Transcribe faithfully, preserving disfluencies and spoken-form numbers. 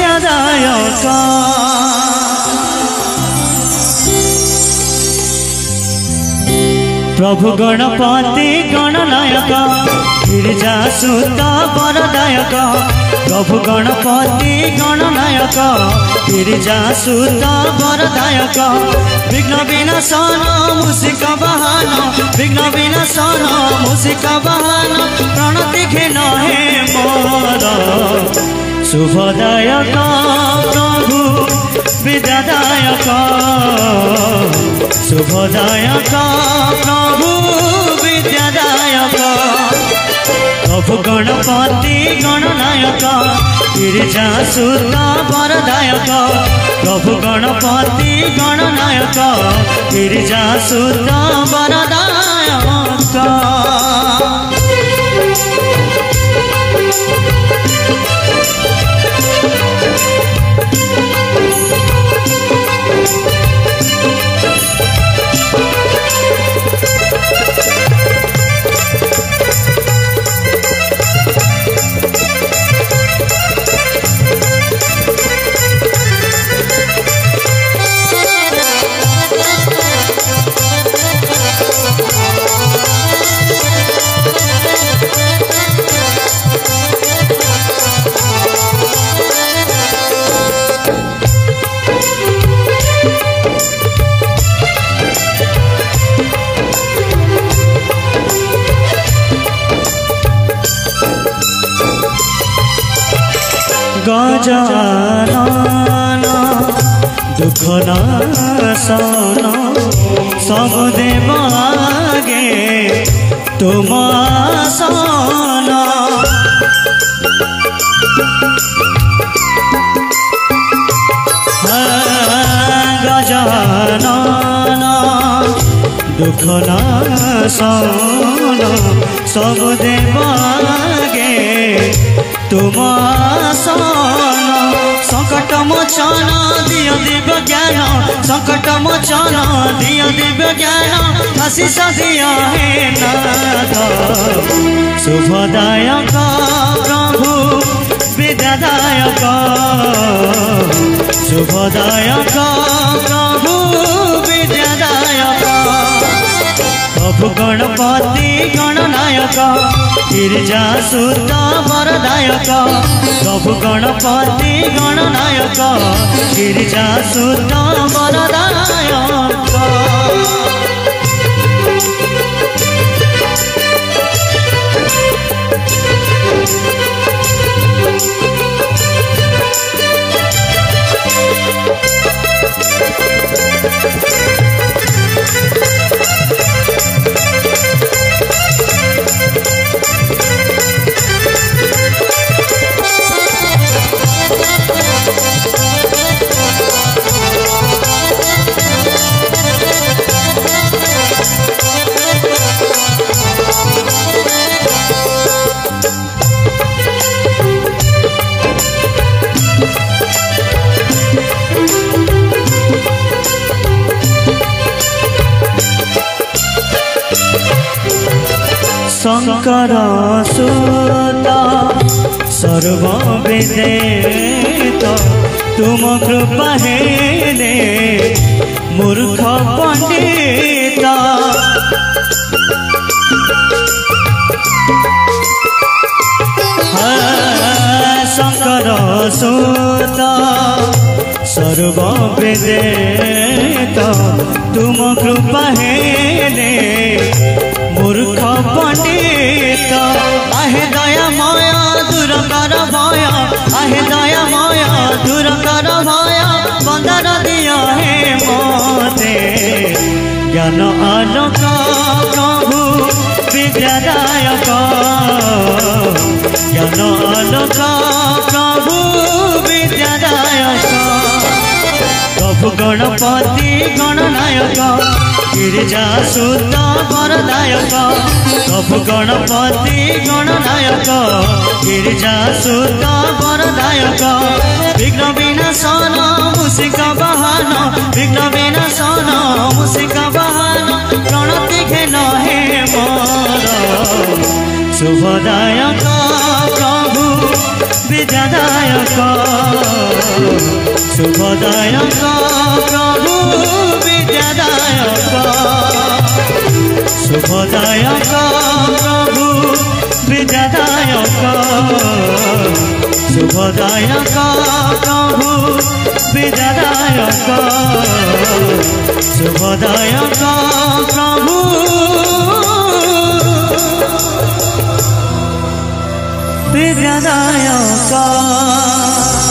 विद्यादायक प्रभु गणपति गणनायक गिरिजासुत वरदायक प्रभु गणपति गणनायक गिरिजासुत वरदायक विघ्न विनाशन मूषिक वाहन विघ्न विनाशन मूषिक वाहन प्रणति घेन हे मोर शुभदायक प्रभु विद्यादायक शुभदायक प्रभु विद्यादायक प्रभु गणपति गणनायक गिरिजासुत वरदायक प्रभु गणपति गणनायक गिरिजासुत वरदायक गजानन दुख नाशन सब देवागे तुम आसन गजानन दुख नाशन सब देवागे तुम आसन संकट मोचन दिय दिव्य ज्ञान संकट मोचन दिय दिव्य ज्ञान आशीष दिय हे नाथ शुभदायक प्रभु विद्यादायक शुभदायक प्रभु विद्यादायक प्रभु गणपति गणनायक गिरिजासुत वरदायक प्रभु गणपति गणनायक गिरिजासुत वरदायक शंकर सुत सर्ववेद तुम कृपा हेले मूर्ख पंडित शंकर सुत सर्ववेद तुम कृपा हेले मूर्ख पंडित आहे दया माया दूर कर भय आहे दया माया दूर कर भय बंदर दिया हे मोते ज्ञान आलोक प्रभु विद्यादायक ज्ञान आलोक प्रभु विद्यादायक प्रभु गणपति गणनायक गिरिजासुत वरदायक प्रभु गणपति गणनायक गिरिजासुत वरदायक विघ्न विनाशन मूषिक वाहन विघ्न विनाशन मूषिक वाहन प्रणति घेन हे मोर शुभदायक प्रभु विद्यादायक शुभदायक प्रभु विद्यादायक शुभदायक प्रभु विद्यादायक शुभदायक प्रभु विद्यादायक शुभदायक प्रभु विद्यादायक।